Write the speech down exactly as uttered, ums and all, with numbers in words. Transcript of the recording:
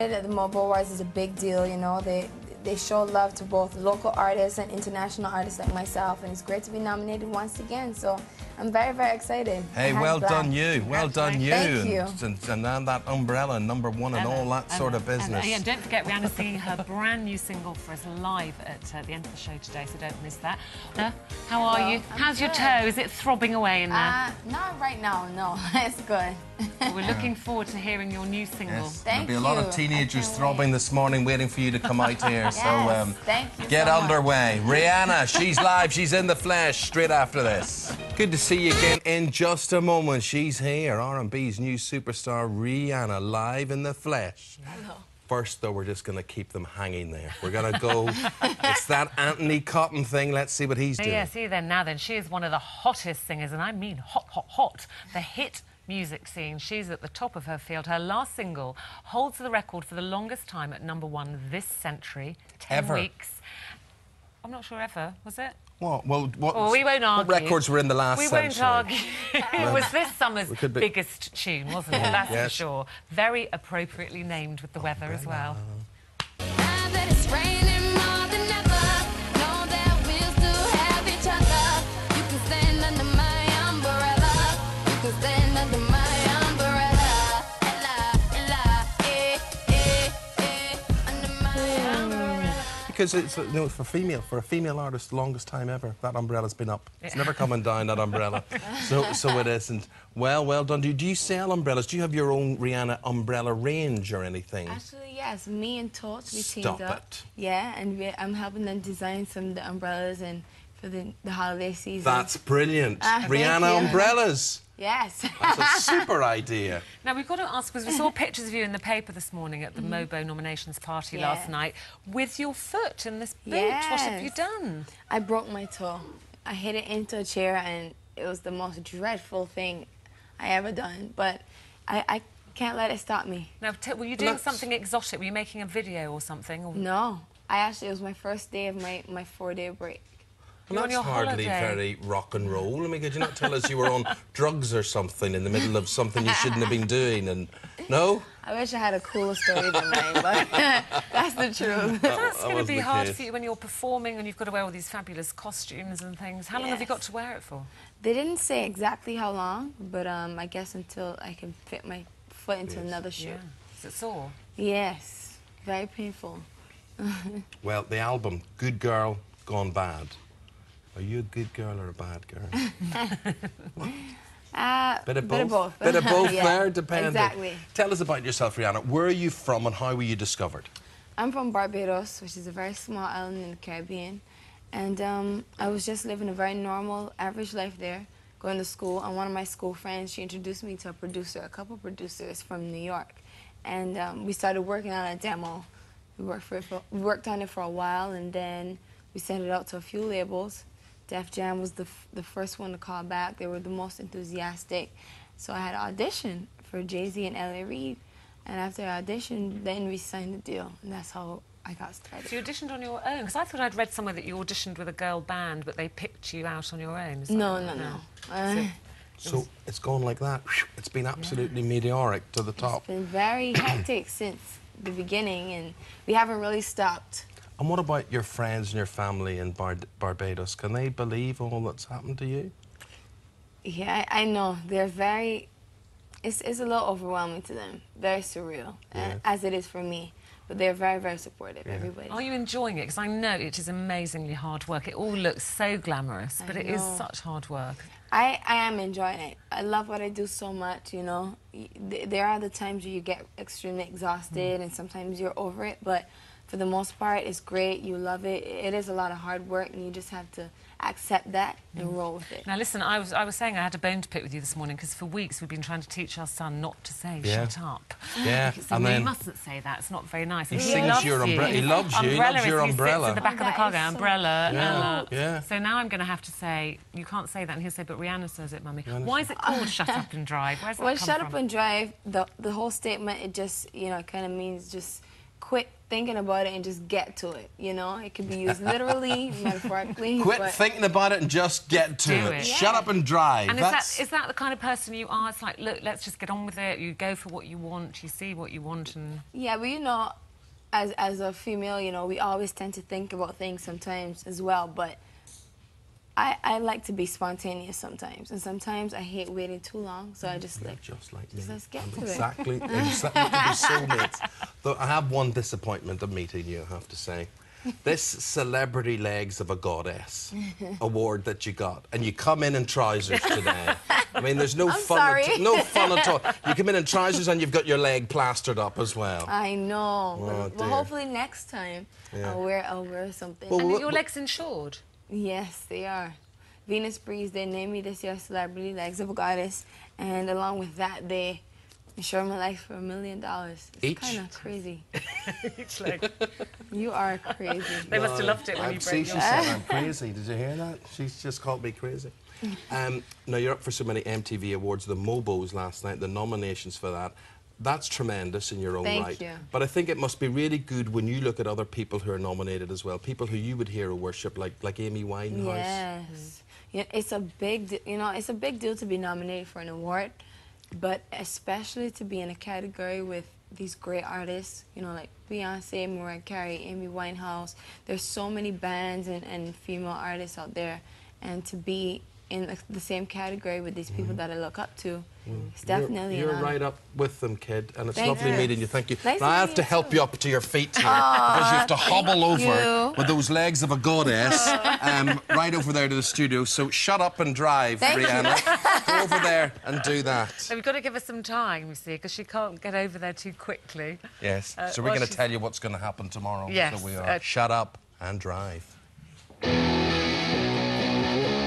The Mobo Awards is a big deal, you know. They they show love to both local artists and international artists like myself, and it's great to be nominated once again. So I'm very, very excited. Hey, well done you. Well done you. Thank you. And, and, and that umbrella, number one, and all that sort of business. And, and don't forget, Rihanna's singing her brand new single for us live at uh, the end of the show today, so don't miss that. Uh, how are Well, you? I'm How's your good. toe? Is it throbbing away in there? Uh, not right now, no. It's good. Well, we're looking forward to hearing your new single. Yes, Thank there'll be a lot you. of teenagers I can't throbbing wait. this morning waiting for you to come out here. Yes, so um, thank you get so much. underway. Rihanna, she's live, she's in the flesh straight after this. Good to see you again. In just a moment, she's here. R and B's new superstar, Rihanna, live in the flesh. Hello. First, though, we're just going to keep them hanging there. We're going to go... It's that Anthony Cotton thing. Let's see what he's doing. Yeah, see then, now then, she is one of the hottest singers, and I mean hot, hot, hot. The hit music scene. She's at the top of her field. Her last single holds the record for the longest time at number one this century. Ten Ever. weeks. I'm not sure ever, was it? What? Well, what, Well, we won't argue. What records were in the last We century? won't argue. It was this summer's We could be- biggest tune, wasn't it? That's Yes. for sure. Very appropriately named with the weather as well. Now that it's raining more than ever, know that we'll still have each other. You can stand under my umbrella. You can stand under my umbrella. Ella, Ella, eh, eh, eh, under my umbrella. Because it's, you know, for female, for a female artist, the longest time ever, that umbrella's been up. It's never coming down, that umbrella. So, so it isn't. Well, well done. Do, do you sell umbrellas? Do you have your own Rihanna umbrella range or anything? Actually, yes. Me and Torch, we Stop teamed up. it. Yeah, and we, I'm helping them design some of the umbrellas and for the, the holiday season. That's brilliant. Ah, thank Rihanna you. umbrellas. Yes. That's a super idea. Now, we've got to ask, because we saw pictures of you in the paper this morning at the Mobo nominations party Yeah. last night with your foot in this boot. Yes. What have you done? I broke my toe. I hit it into a chair, and it was the most dreadful thing I ever done. But I, I can't let it stop me. Now, t were you doing that's- something exotic? Were you making a video or something? Or... No. I actually, it was my first day of my, my four-day break. Well, You're on that's your hardly holiday. very rock and roll. I mean, could you not tell us you were on drugs or something in the middle of something you shouldn't have been doing? And no? I wish I had a cooler story than mine, but that's the truth. That's that going to was be the hard case. for you when you're performing and you've got to wear all these fabulous costumes and things. How long have you Yes. got to wear it for? They didn't say exactly how long, but um, I guess until I can fit my foot into Yes. another shoe. Yeah. Is it sore? Yes. Very painful. Well, the album, Good Girl Gone Bad. Are you a good girl or a bad girl? Uh, Bit of Bit of both. both. Bit of both Yeah, there, depending. exactly. Tell us about yourself, Rihanna. Where are you from and how were you discovered? I'm from Barbados, which is a very small island in the Caribbean. And um, I was just living a very normal, average life there, going to school. And one of my school friends, she introduced me to a producer, a couple producers from New York. And um, we started working on a demo. We worked, for it for, we worked on it for a while, and then we sent it out to a few labels. Def Jam was the, f the first one to call back. They were the most enthusiastic. So I had an audition for Jay-Z and L A Reid. And after I auditioned, then we signed the deal. And that's how I got started. So you auditioned on your own? Because I thought I'd read somewhere that you auditioned with a girl band, but they picked you out on your own. Is that No, right? no, no. Uh, So it's gone like that. It's been absolutely meteoric to the top. It's been very hectic since the beginning, and we haven't really stopped. And what about your friends and your family in Bar Barbados? Can they believe all that's happened to you? Yeah, I, I know. They're very... It's, it's a little overwhelming to them. Very surreal, Yeah. uh, as it is for me. But they're very, very supportive, Yeah. everybody. Are you enjoying it? Because I know it is amazingly hard work. It all looks so glamorous, I but it is know. such hard work. I, I am enjoying it. I love what I do so much, you know. Y- th- There are the times where you get extremely exhausted and sometimes you're over it, but for the most part, it's great. You love it. It is a lot of hard work, and you just have to accept that and roll with it. Now, listen, I was, I was saying I had a bone to pick with you this morning because for weeks we've been trying to teach our son not to say Yeah. shut up. Yeah, So and we then mustn't say that. It's not very nice. he And sings loves your you. umbrella. He loves you. He Umbrella loves your is, he umbrella. sits in the back Oh, of the that cargo. is so Umbrella. Yeah, Ella. yeah. So now I'm going to have to say, you can't say that. And he'll say, but Rihanna says it, Mummy. Rihanna Why is it called Shut Up and Drive? Where's that Well, come shut from? up and drive, the, the whole statement, it just, you know, kind of means just quit thinking about it and just get to it, you know? It could be used literally, metaphorically. Quit but thinking about it and just get to Do it. it. Shut Yeah. up and drive. And is That's... that, is that the kind of person you are? It's like, look, let's just get on with it. You go for what you want, you see what you want, and... Yeah, but you know, as, as a female, you know, we always tend to think about things sometimes as well, but I, I like to be spontaneous sometimes, and sometimes I hate waiting too long, so I just like... Just like me. Just let's get I'm to it. exactly, exactly the soulmates. Though I have one disappointment of meeting you, I have to say. This Celebrity Legs of a Goddess award that you got, and you come in in trousers today. I mean, there's no I'm fun. sorry. At, no fun at all. You come in in trousers and you've got your leg plastered up as well. I know, Oh, but, but dear. hopefully next time Yeah. I'll wear I'll wear something. Well, And Wh- are your wh- legs insured? Yes, they are. Venus Breeze, they named me this year Celebrity Legs of a Goddess, and along with that, they insure my life for a million dollars. It's Each? kind of crazy. Each leg. You are crazy. They must have loved it when I you see, broke she your... said I'm crazy. Did you hear that? She's just called me crazy. Um, now, you're up for so many M T V Awards, the Mobos last night, the nominations for that. That's tremendous in your own Thank right. you. But I think it must be really good when you look at other people who are nominated as well, people who you would hero worship, like, like Amy Winehouse. Yes. Yeah, it's a big, de- you know, it's a big deal to be nominated for an award, but especially to be in a category with these great artists, you know, like Beyonce, Mariah Carey, Amy Winehouse. There's so many bands and, and female artists out there, and to be in the- the same category with these people that I look up to, it's definitely You're, an you're honor. right up with them, kid, and it's Thank lovely you. meeting you. Thank you. Nice now, to I meet have to you help too. you up to your feet here because you have to hobble over you. with those legs of a goddess um, right over there to the studio. So shut up and drive, Thank you. Rihanna. Go over there and do that. So we've got to give her some time, you see, because she can't get over there too quickly. Yes. Uh, so we're well, going to she's- tell you what's going to happen tomorrow. Yes, So we are. uh, Shut up and drive.